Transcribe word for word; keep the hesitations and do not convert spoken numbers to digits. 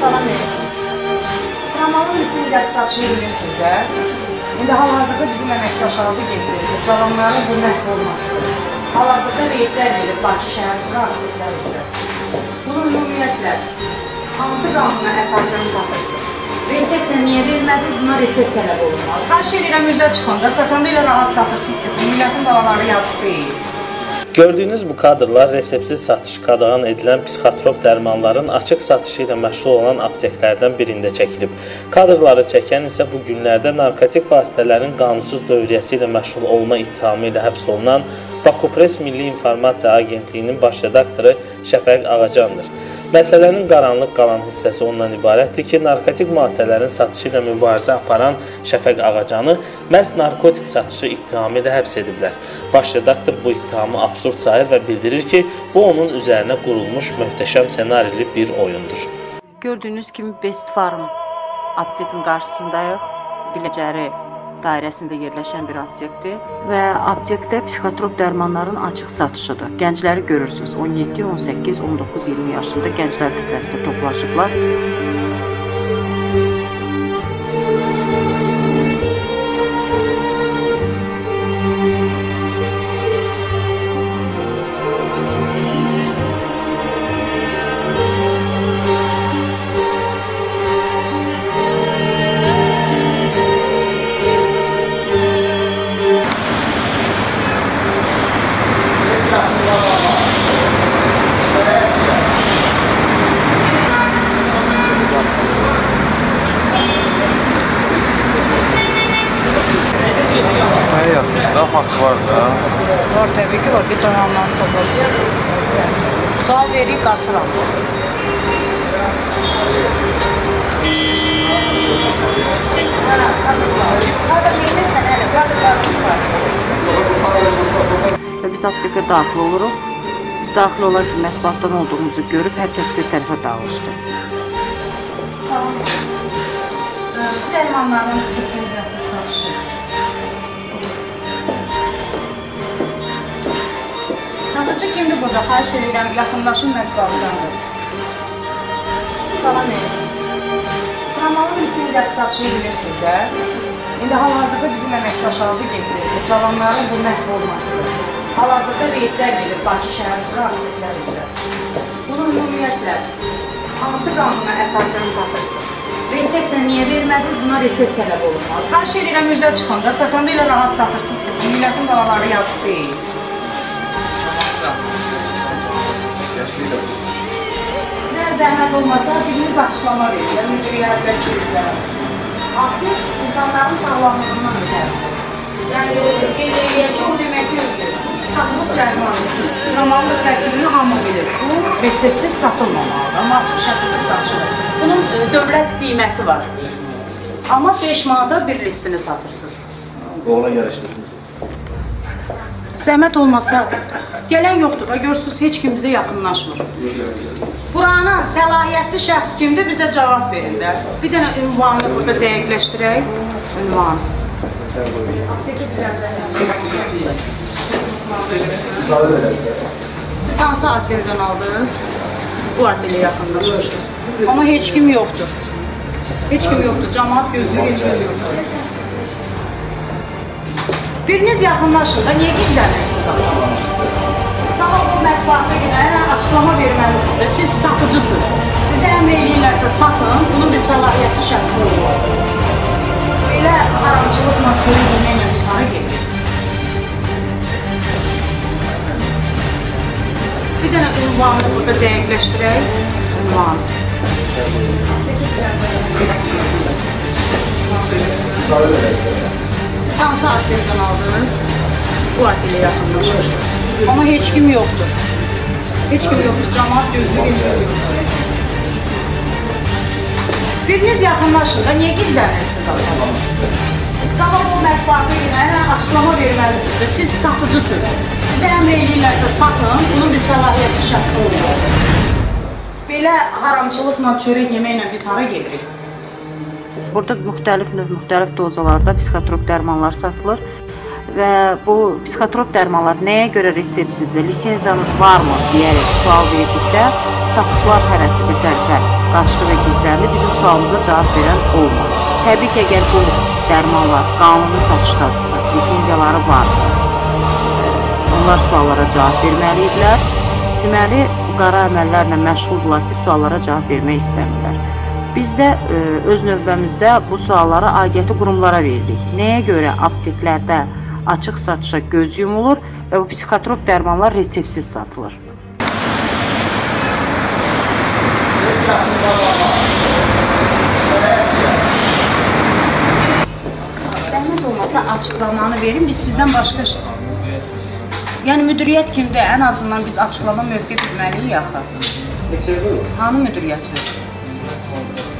Salam verin. Tramalın lisenziyası satışını bilirsiniz də. İndi hal-hazırda bizim əməkdaşlarımız getirir. Cavanların bu məhv olmasıdır. Hal-hazırda reydlər verir Bakı şəhər üzrə, aktivlər üzrə. Bunu ümumiyyətlə hansı qanuna əsasən satırsınız? Reseptlə niyə vermədiniz? Buna resept tələb olunmalı. Xahiş edirəm, üzə çıxanda, satanda ilə rahat satırsınız ki, millətin qalaları yazıq deyil. Gördüyünüz bu kadrlar reseptsiz satış qadağan edilən psixotrop dərmanların açıq satışı ilə məşğul olan apteklərdən birində çəkilib. Kadrları çəkən isə bu günlərdə narkotik vasitələrin qanunsuz dövriyyəsi ilə məşğul olma ittihamı ilə həbs olunan Bakupres Milli İnformasiya Agentliyinin baş redaktoru Şəfəq Ağacandır. Məsələnin qaranlıq qalan hissəsi ondan ibarətdir ki, narkotik maddələrin satışı ilə mübarizə aparan Şəfəq Ağacanı məhz narkotik satışı ittihamı ilə həbs ediblər. Baş redaktor bu ittihamı absurd sayır və bildirir ki, bu onun üzərinə qurulmuş möhtəşəm ssenarili bir oyundur. Gördüyünüz kimi Best Farm aptekin qarşısındayıq. Biləcəri dairəsində yerləşən bir aptekdir və aptekdə psixotrop dərmanların açıq satışıdır. Gəncləri görürsünüz, on yeddi, on səkkiz, on doqquz, iyirmi yaşında gənclər kütləsində toplaşıblar. Daha farkı var da. Var təbii ki, var ki, cananların toplaşması. Sual verib, qaçır hamısı. Və biz aptekə daxil oluruq. Biz daxil olarkən mətbuatdan olduğumuzu görüb, hər kəs bir tərəfə dağılışdı. Salam. Bu dərmanların lisenziyası satışı. Satıcı kimdir burada? Xahiş edirəm, yaxınlaşın mətbuatdandır. Salam verin. Tramalın lisenziyası satışını bilirsiniz də. İndi hal-hazırda bizim əməkdaşlarımız getirir. Cavanların bu məhv olmasıdır. Hal-hazırda reydlər verir Bakı şəhər üzrə, aktivlər üzrə. Bunu ümumiyyətlə hansı qanuna əsasən satırsınız? Reseptlə niyə vermədiniz? Buna resept tələb olunmalı. Xahiş edirəm, üzə çıxanda, satanda ilə rahat satırsınız ki, millətin qalaları yazıq deyil. Nə zəhmət olmasa, biriniz açıqlama verir, müdürlər və kimsə. Aktiv insanların sağlamlığından ötərir. Yəni, qeyd eləyək ki, o demək ki, psixotrop dərmanı, tramalıq rəqibini hamı bilir. Bu, reseptsiz satılmamalıdır, amma açıq şəkildə satışılır. Bunun dövlət qiyməti var. Amma beş manata bir listini satırsınız. Oğlan yarışmır. Zəhmət olmasa, gələn yoxdur və görürsünüz, heç kim bizə yaxınlaşmır. Buranın səlahiyyətli şəxs kimdir, bizə cavab verin də. Bir dənə ünvanını burada dəqiqləşdirək. Ünvan. Siz hansı adlərdən aldınız? Bu adlərlə yaxınlaşmışsınız. Amma heç kim yoxdur. Heç kim yoxdur, cəmaat gözlüyü heç kim yoxdur. Biriniz yaxınlaşın da, niyə gizlənirsiniz amma? Sabah bu mətbuatı günə açıqlama verməlisiniz də, siz satıcısınız. Sizə əmr eləyirlərsə satın, bunun bir səlahiyyətli şəxsi olur. Belə haramçılıqla çörək yeməklə biz hara gedir? Bir dənə ünvanını burada dəqiqləşdirək. Ünvan. Siz hansı adlərdən aldınız? Bu adlərlə yaxınlaşmışsınız. Amma heç kim yoxdur. Heç kim yoxdur, cəmaat gözlüyü heç kim yoxdur. Biriniz yaxınlaşın da, niyə gizlənirsiniz adamı? Sabah bu mətbuatı günə açıqlama verməlisiniz də, siz satıcısınız. Sizə əmr eləyirlərsə satın, bunun bir səlahiyyətli şəxsi olur. Belə haramçılıqla çörək yeməklə biz hara gedirik? Burada müxtəlif növ, müxtəlif dozalarda psixotrop dərmanlar satılır. və bu psixotrop dərmanlar nəyə görə reseptsiz və lisenziyanız varmı deyərək sual verdikdə satıcılar hərəsi bir tərəfə qaçdı və gizləndi, bizim sualımıza cavab verən olmadı. Təbii ki, əgər bu dərmanlar qanuni satışdadırsa, lisenziyaları varsa, onlar suallara cavab verməlidirlər. Deməli, qara əməllərlə məşğuldurlar ki, suallara cavab vermək istəmirlər. Biz də öz növbəmizdə bu sualları aidiyyəti qurumlara verdik. Nəyə görə apteklərdə açıq satışa göz yumulur və bu psixotrop dərmanlar reseptsiz satılır? Zəhmət olmasa açıqlamanı verin, biz sizdən başqa şey... Yəni müdiriyyət kimdir? Ən azından biz açıqlama mövqe bilməliyik axı. Hanı müdiriyyətimiz?